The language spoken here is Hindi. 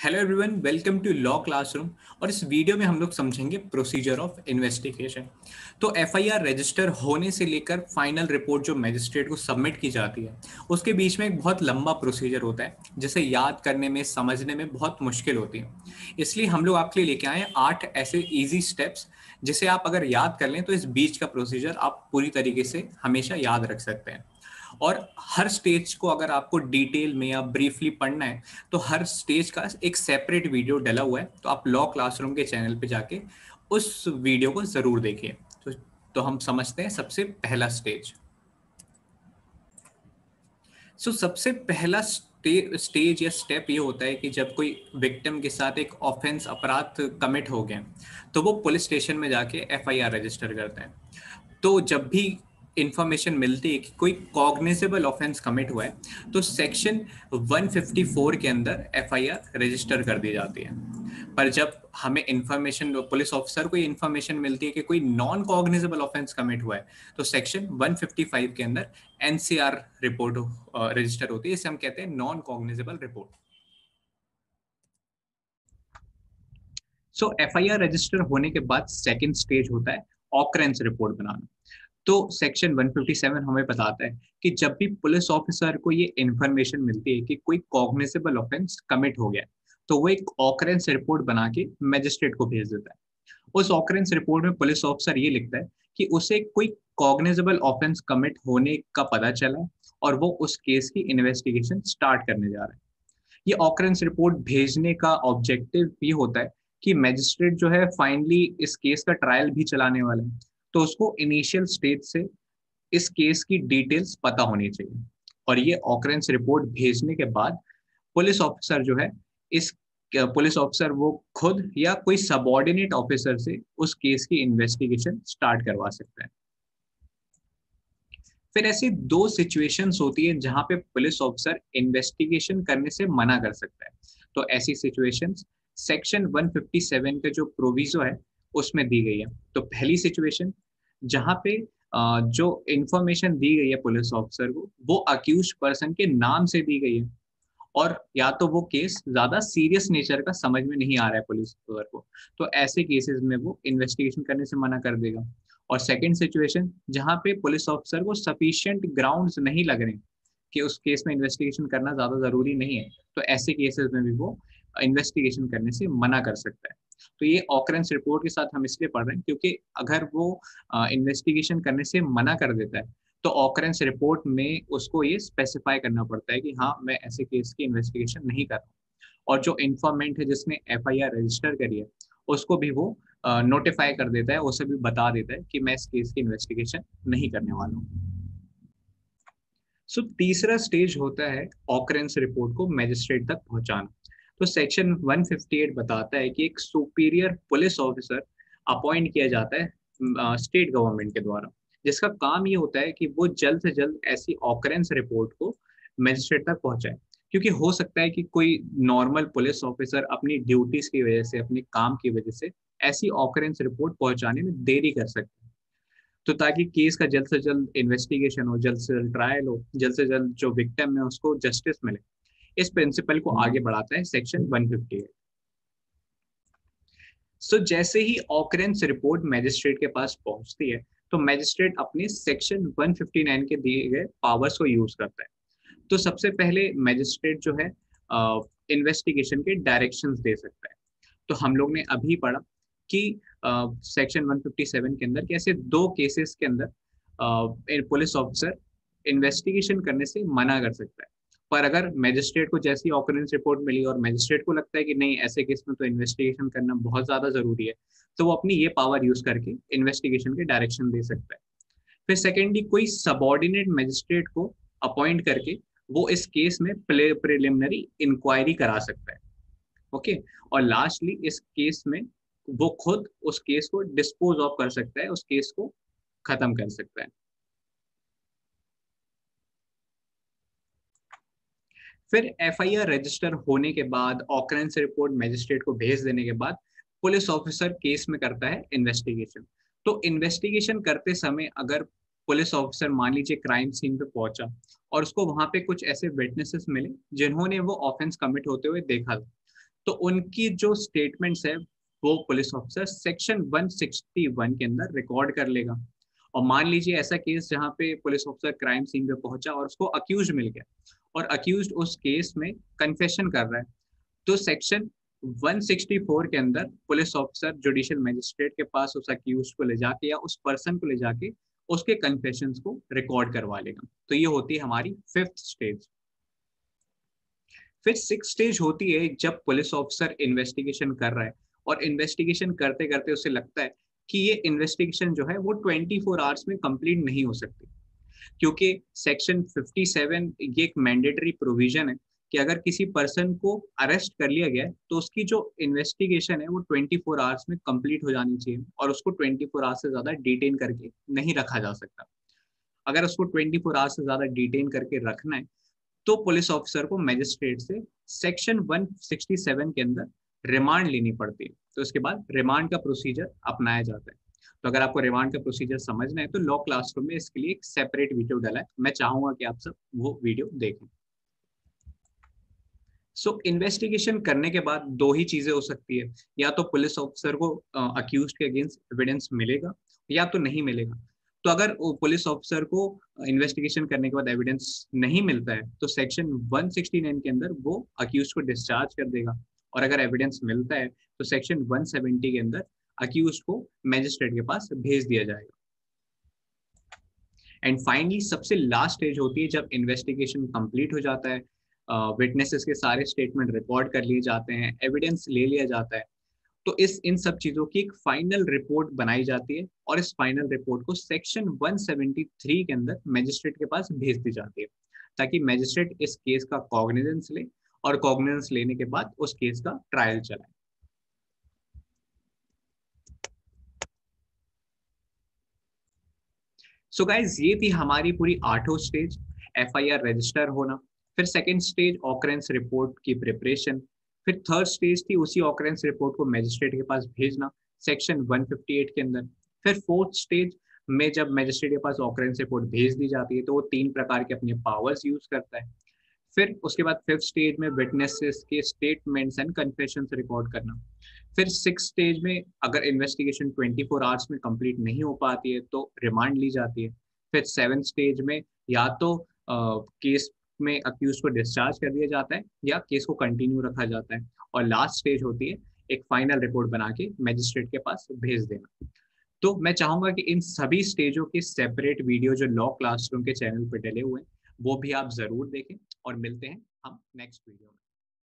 Hello everyone, welcome to law classroom. और इस वीडियो में हम लोग समझेंगे प्रोसीजर ऑफ इन्वेस्टिगेशन। तो एफआईआर रजिस्टर होने से लेकर फाइनल रिपोर्ट जो मैजिस्ट्रेट को सबमिट की जाती है, उसके बीच में एक बहुत लंबा प्रोसीजर होता है जिसे याद करने में, समझने में बहुत मुश्किल होती है। इसलिए हम लोग आपके लिए लेके आए हैं 8 ऐसे इजी स्टेप्स जिसे आप अगर याद कर लें तो इस बीच का प्रोसीजर आप पूरी तरीके से हमेशा याद रख सकते हैं। और हर स्टेज को अगर आपको डिटेल में या ब्रीफली पढ़ना है तो हर स्टेज का एक सेपरेट वीडियो डला हुआ है, तो आप लॉ क्लासरूम के चैनल पे जाके उस वीडियो को जरूर देखिए। तो हम समझते हैं सबसे पहला स्टेज। सबसे पहला स्टेज या स्टेप ये होता है कि जब कोई विक्टिम के साथ एक ऑफेंस अपराध कमिट हो गया तो वो पुलिस स्टेशन में जाके एफआईआर रजिस्टर करते हैं। तो जब भी इंफॉर्मेशन मिलती है कि कोई कॉग्निजेबल ऑफेंस कमिट हुआ है तो सेक्शन 154 के अंदर एफआईआर रजिस्टर कर दी जाती है। पर जब हमें इंफॉर्मेशन, पुलिस ऑफिसर को इंफॉर्मेशन मिलती है कि कोई नॉन कॉग्निजेबल ऑफेंस कमिट हुआ है तो सेक्शन 155 के अंदर एनसीआर रिपोर्ट रजिस्टर होती है। इसे हम कहते हैं non cognizable report. FIR register होने के बाद सेकंड स्टेज होता है ऑकरेंस रिपोर्ट बनाना। तो सेक्शन 157 हमें बताता है कि जब भी पुलिस ऑफिसर को ये इंफॉर्मेशन मिलती है कि कोई कॉग्निजेबल ऑफेंस कमिट हो गया तो वो एक ऑकरेंस रिपोर्ट बना के मैजिस्ट्रेट को भेज देता है। उस ऑकरेंस रिपोर्ट में पुलिस ऑफिसर ये लिखता है कि उसे कोई कॉग्निजेबल ऑफेंस कमिट होने का पता चला और वो उस केस की इन्वेस्टिगेशन स्टार्ट करने जा रहा है। ये ऑकरेंस रिपोर्ट भेजने का ऑब्जेक्टिव ये होता है कि मैजिस्ट्रेट जो है फाइनली इस केस का ट्रायल भी चलाने वाला है, तो उसको इनिशियल स्टेज से इस केस की डिटेल्स पता होनी चाहिए। और ये ऑकरेंस रिपोर्ट भेजने के बाद पुलिस ऑफिसर जो है इस पुलिस ऑफिसर वो खुद या कोई सबऑर्डिनेट ऑफिसर से उस केस की इन्वेस्टिगेशन स्टार्ट करवा सकता है। फिर ऐसी दो सिचुएशंस होती है जहां पे पुलिस ऑफिसर इन्वेस्टिगेशन करने से मना कर सकता है। तो ऐसी सिचुएशंस सेक्शन 157 के जो प्रोविजो है उसमें दी गई है। तो पहली सिचुएशन जहां पे जो इंफॉर्मेशन दी गई है पुलिस ऑफिसर को वो अक्यूज पर्सन के नाम से दी गई है और या तो वो केस ज्यादा सीरियस नेचर का समझ में नहीं आ रहा है पुलिस ऑफिसर को, तो ऐसे केसेस में वो इन्वेस्टिगेशन करने से मना कर देगा। और सेकंड सिचुएशन जहां पे पुलिस ऑफिसर को सफिशिएंट ग्राउंड्स नहीं लग रहे कि उस केस में इन्वेस्टिगेशन करना ज्यादा जरूरी नहीं है, तो ऐसे केसेस में भी वो इन्वेस्टिगेशन करने से मना कर सकता है। तो ये ऑकरेंस रिपोर्ट के साथ हम इसलिए पढ़ रहे हैं क्योंकि अगर वो इन्वेस्टिगेशन करने से मना कर देता है तो ऑकरेंस रिपोर्ट में उसको ये स्पेसिफाई करना पड़ता है कि हाँ, मैं ऐसे केस की इन्वेस्टिगेशन नहीं कर रहा। और जो इन्फॉर्मेंट है जिसने एफआईआर रजिस्टर करी है उसको भी वो नोटिफाई कर देता है, उसे भी बता देता है कि मैं इस केस की इन्वेस्टिगेशन नहीं करने वाला हूँ। तीसरा स्टेज होता है ऑकरेंस रिपोर्ट को मैजिस्ट्रेट तक पहुंचाना। तो सेक्शन 158 बताता है कि एक सुपीरियर पुलिस ऑफिसर अपॉइंट किया जाता है स्टेट गवर्नमेंट के द्वारा, जिसका काम ये होता है कि वो जल्द से जल्द ऐसी ऑकरेंस रिपोर्ट को मैजिस्ट्रेट तक पहुंचाए। क्योंकि हो सकता है कि कोई नॉर्मल पुलिस ऑफिसर अपनी ड्यूटीज की वजह से, अपने काम की वजह से ऐसी ऑकरेंस रिपोर्ट पहुंचाने में देरी कर सकते हैं। तो ताकि केस का जल्द से जल्द इन्वेस्टिगेशन हो, जल्द से जल्द ट्रायल हो, जल्द से जल्द जो विक्टिम है उसको जस्टिस मिले, इस प्रिंसिपल को आगे बढ़ाता है सेक्शन 158। जैसे ही ऑकरेंस रिपोर्ट मैजिस्ट्रेट के पास पहुंचती है तो मैजिस्ट्रेट अपने सेक्शन 159 के दिए गए पावर्स को यूज करता है। तो सबसे पहले मैजिस्ट्रेट जो है इन्वेस्टिगेशन के डायरेक्शंस दे सकता है। तो हम लोग ने अभी पढ़ा कि सेक्शन 157 के अंदर कैसे दो केसेस के अंदर पुलिस ऑफिसर इन्वेस्टिगेशन करने से मना कर सकता है। पर अगर मैजिस्ट्रेट को जैसी ऑकरेंस रिपोर्ट मिली और मैजिस्ट्रेट को लगता है कि नहीं, ऐसे केस में तो इन्वेस्टिगेशन करना बहुत ज्यादा जरूरी है, तो वो अपनी ये पावर यूज करके इन्वेस्टिगेशन के डायरेक्शन दे सकता है। फिर सेकेंडली कोई सबऑर्डिनेट मैजिस्ट्रेट को अपॉइंट करके वो इस केस में प्रिलिमिनरी इंक्वायरी करा सकता है। ओके। और लास्टली इस केस में वो खुद उस केस को डिस्पोज ऑफ कर सकता है, उस केस को खत्म कर सकता है। फिर एफआईआर रजिस्टर होने के बाद, ऑकरेंस रिपोर्ट मैजिस्ट्रेट को भेज देने के बाद, पुलिस ऑफिसर केस में करता है इन्वेस्टिगेशन। तो इन्वेस्टिगेशन करते समय अगर पुलिस ऑफिसर मान लीजिए क्राइम सीन पे पहुंचा और उसको वहां पे कुछ ऐसे विटनेसेस मिले जिन्होंने वो ऑफेंस कमिट होते हुए देखा था, तो उनकी जो स्टेटमेंट्स है वो पुलिस ऑफिसर सेक्शन 161 के अंदर रिकॉर्ड कर लेगा। और मान लीजिए ऐसा केस जहाँ पे पुलिस ऑफिसर क्राइम सीन पे पहुंचा और उसको अक्यूज मिल गया और अक्यूज उस केस में कन्फेशन कर रहा है, तो सेक्शन 164 के अंदर पुलिस ऑफिसर जुडिशियल मजिस्ट्रेट के पास उस अक्यूज को ले जाके या उस पर्सन को ले जाके उसके कन्फेशंस को रिकॉर्ड करवा लेगा। तो ये होती है हमारी फिफ्थ स्टेज। फिर सिक्स स्टेज होती है जब पुलिस ऑफिसर इन्वेस्टिगेशन कर रहा है और इन्वेस्टिगेशन करते करते उसे लगता है कि ये इन्वेस्टिगेशन जो है वो 24 आवर्स में कंप्लीट नहीं हो सकती, क्योंकि सेक्शन 57 ये एक मैंडेटरी प्रोविजन है कि अगर किसी पर्सन को अरेस्ट कर लिया गया है तो उसकी जो इन्वेस्टिगेशन है वो 24 आवर्स में कंप्लीट हो जानी चाहिए और उसको 24 आवर्स से ज्यादा डिटेन करके नहीं रखा जा सकता। अगर उसको 24 आवर्स से ज्यादा डिटेन करके रखना है तो पुलिस ऑफिसर को मजिस्ट्रेट से सेक्शन 167 के अंदर रिमांड लेनी पड़ती है। तो उसके बाद रिमांड का प्रोसीजर अपनाया जाता है। तो अगर आपको रिमांड का प्रोसीजर समझना है तो लॉ क्लासरूम में इसके लिए एक सेपरेट वीडियो डाला है, मैं चाहूंगा कि आप सब वो वीडियो देखें। सो इन्वेस्टिगेशन करने के बाद दो ही चीजें हो सकती है, या तो पुलिस ऑफिसर को अक्यूज के अगेंस्ट एविडेंस मिलेगा या तो नहीं मिलेगा। तो अगर पुलिस ऑफिसर को इन्वेस्टिगेशन करने के बाद एविडेंस नहीं मिलता है तो सेक्शन 169 के अंदर वो अक्यूज को डिस्चार्ज कर देगा, और अगर एविडेंस मिलता है तो सेक्शन 170 के अंदर अक्यूज को मैजिस्ट्रेट के पास भेज दिया जाएगा। एंड फाइनली सबसे लास्ट स्टेज होती है जब इन्वेस्टिगेशन कंप्लीट हो जाता है, विटनेसेस के सारे स्टेटमेंट रिकॉर्ड कर लिए जाते हैं, एविडेंस ले लिया जाता है, तो इस इन सब चीजों की एक फाइनल रिपोर्ट बनाई जाती है और इस फाइनल रिपोर्ट को सेक्शन 173 के अंदर मैजिस्ट्रेट के पास भेज दी जाती है, ताकि मैजिस्ट्रेट इस केस का कॉग्निजेंस ले और कॉग्निजेंस लेने के बाद उस केस का ट्रायल चलाए। सो गाइज ये थी हमारी पूरी 8 स्टेज। एफआईआर रजिस्टर होना, फिर सेकेंड स्टेज ऑकरेंस रिपोर्ट की प्रिपरेशन, फिर थर्ड स्टेज थी उसी ऑकरेंस रिपोर्ट को मैजिस्ट्रेट के पास भेजना सेक्शन 158 के अंदर, फिर फोर्थ स्टेज में जब मैजिस्ट्रेट के पास ऑकरेंस रिपोर्ट भेज दी जाती है तो वो 3 प्रकार के अपने पावर्स यूज करता है। फिर उसके बाद फिफ्थ स्टेज में विटनेसेस के स्टेटमेंट्स एंड कन्फेशंस रिकॉर्ड करना। फिर सिक्स स्टेज में अगर इन्वेस्टिगेशन 24 आवर्स में कंप्लीट नहीं हो पाती है तो रिमांड ली जाती है। फिर सेवेंथ स्टेज में या तो केस में अक्यूज को डिस्चार्ज कर दिया जाता है या केस को कंटिन्यू रखा जाता है, और लास्ट स्टेज होती है एक फाइनल रिपोर्ट बना के मैजिस्ट्रेट के पास भेज देना। तो मैं चाहूंगा कि इन सभी स्टेजों के सेपरेट वीडियो जो लॉ क्लासरूम के चैनल पर डले हुए हैं वो भी आप जरूर देखें, और मिलते हैं हम नेक्स्ट वीडियो में।